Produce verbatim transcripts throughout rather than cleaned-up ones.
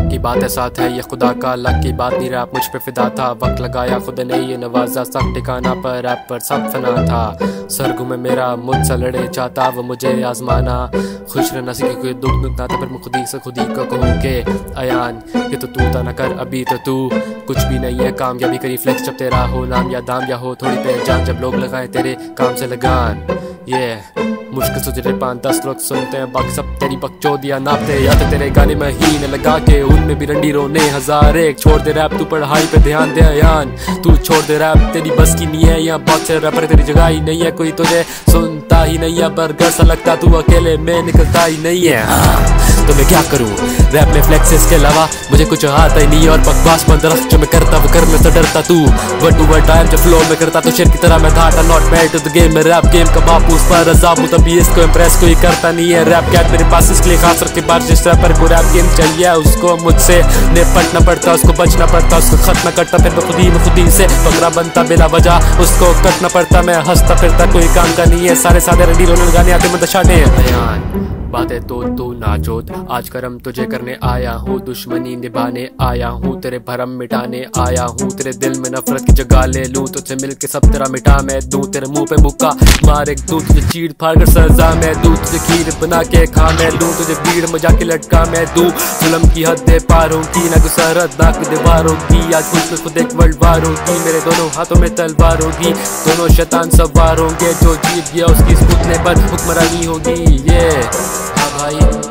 हक की बात है साथ है ये खुदा का लक की बात नहीं, रैप मुझ पे फिदा था, वक्त लगाया खुद ने ये नवाजा, सब ठिकाना पर रैप पर सब फना था। सरगु में मेरा मुझसे लड़े चाहता वो मुझे आजमाना, खुश रहना सीखे कोई दुख दुख ना था, फिर मैं खुद ही से खुद ही को कहूँ के अयान ये तो तू था ना कर अभी तो तू कुछ भी नहीं है, कामयाबी करी फ्लेक्स जब तेरा हो नाम या दाम या हो थोड़ी पहचान, जब लोग लगाए तेरे काम से लगान। ये yeah. मुश्किल से तेरे पाँच दस लोग सुनते हैं, बाकी सब तेरी बकचोदियाँ नापते, या तो तेरे गाने में ही न लगा के उनमें भी रंडी रोने हजार एक। छोड़ दे रैप तू पढ़ाई पे ध्यान दे अयान, तू छोड़ दे रैप तेरी बस की नहीं है, यहाँ बहुत से रैपर तेरी जगह ही नहीं है, कोई तुझे सुनता ही नहीं है, बर्गर सा लगता तू अकेले में निकलता ही नहीं है। हाँ तो मैं क्या करूँ रैप में फ्लेक्सेस के अलावा मुझे कुछ आता ही नहीं, और बकवास मंद रख जो मैं करता वो करने से डरता, तू वर्ड टू वर्ड टाइम जब फ्लो में करता तो शेर की तरह मैं था not married to the game, मैं रैप गेम का बाप उस पर अजाब हूँ, तभी इसको इम्प्रेस कोई करता नहीं है। रैप कैट मेरे पास इसके लिए खास रख के बार जिस रैपर को रैप गेम चाहिए उसको मुझसे निपटना पड़ता, उसको बचना पड़ता, उसको खत्म करता, फिर मैं खुद ही में खुद ही से बकरा बनता बिना वजह, उसको कटना पड़ता, मैं हंसता फिरता कोई काम का नहीं है, सारे सारे रंडी रोने गाने आते मैं दशाने बयान बातें तो तू नाचोत, आज करम तुझे करने आया हूँ, दुश्मनी निभाने आया हूँ, तेरे भरम मिटाने आया हूँ, तेरे दिल में नफरत की जगह ले लूँ, तुझे मिलके सब तेरा मिटा मैं दूँ, तेरे मुंह पे मुक्का मार एक दूँ, तुझे चीड़ फाड़ कर सजा मैं दूँ, तुझे खीर बना के खा मैं लूँ, तुझे भीड़ में जाके लटका मैं दूँ, जुल्म की हदें पार होगी ना गुसारत ना की दीवार होगी, आज खुद में खुद एक वर्ल्ड वार होगी, मेरे दोनों हाथों में तलवार होगी, दोनों शैतान सवार होंगे, जो जीत गया उसकी घुटने पर हुक्मरानी होगी। ये भाई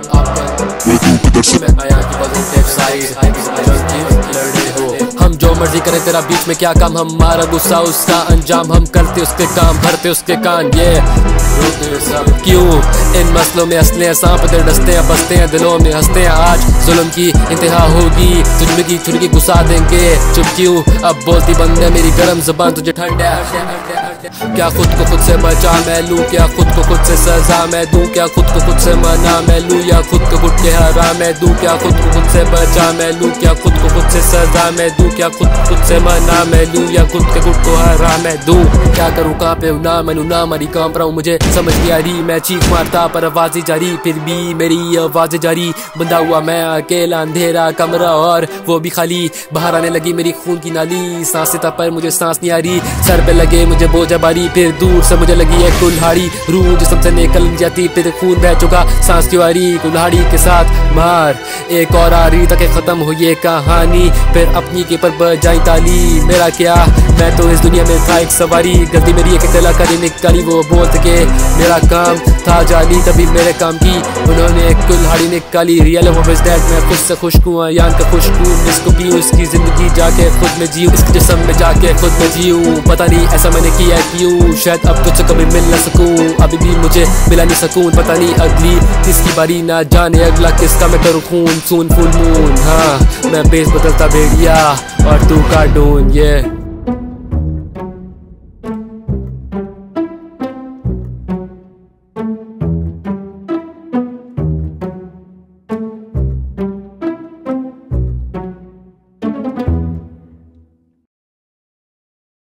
मैं आया कि पॉजिटिव साइड लड़े हो, हम जो मर्जी करें तेरा बीच में क्या काम, हमारा गुस्सा उसका अंजाम, हम करते उसके काम भरते उसके कान। ये सब क्यों इन मसलों में हंसते हैं, सांप तेरे डसते हैं बसते हैं दिलों में हंसते हैं, आज जुल्म की इंतहा होगी तुझमें की छुड़की घुसा देंगे, चुप क्यों अब बोलती बंद है मेरी गर्म जुबान तुझे ठंड है, क्या खुद को खुद से बचा मैं लूँ, क्या खुद को खुद से सजा मैं दूँ, क्या खुद को खुद से मना मैं लूँ, या खुद को खुद के हरा मैं दूँ, क्या खुद को खुद से बचा मैं लूँ, क्या खुद को खुद से सजा मैं दूँ, क्या खुद को खुद से मना मैं लूँ, या खुद के खुद को हरा मैं दूँ, क्या करूँ कहाँ पे ना मैनू ना मरी कांप रहा हूँ, मुझे समझ नहीं आ रही, मैं चीख मारता पर आवाज़ें जारी, फिर भी मेरी आवाज़ें जारी, बंधा हुआ मैं अकेला अंधेरा कमरा और वो भी खाली, बाहर आने लगी मेरी खून की नाली, सांस लेता पर मुझे सांस नहीं आ रही, सर पे लगे मुझे बोझ बारी, फिर दूर से मुझे लगी है कुल्हाड़ी, रूह जिस्म से निकल जाती, फिर खून बह चुका सांस की वारी, कुल्हाड़ी के साथ मार एक और आ रही तक खत्म हुई ये कहानी, फिर अपनी के पर बजाई ताली, मेरा क्या मैं तो इस दुनिया में था एक सवारी, गलती मेरी एक कलाकारी निकाली वो बोल सके, मेरा काम था जाली तभी मेरे काम की उन्होंने एक कुल्हाड़ी निकाली, रियल ऑफ दैट मैं खुद से खुश हूँ, यान का खुश हूँ, इसको पीऊँ इसकी जिंदगी जाके खुद में जीऊँ, इसके जिस्म में जाके खुद में जीऊँ, पता नहीं ऐसा मैंने किया क्यों, शायद अब तुझसे कभी मिल न सकूं, अभी भी मुझे मिला नहीं सकून, पता नहीं अगली किसकी बारी ना जाने अगला किसका मैं करूँ खून, सून फुल मून, हाँ मैं बेस बदलता भेड़िया और तू कार्टून। ये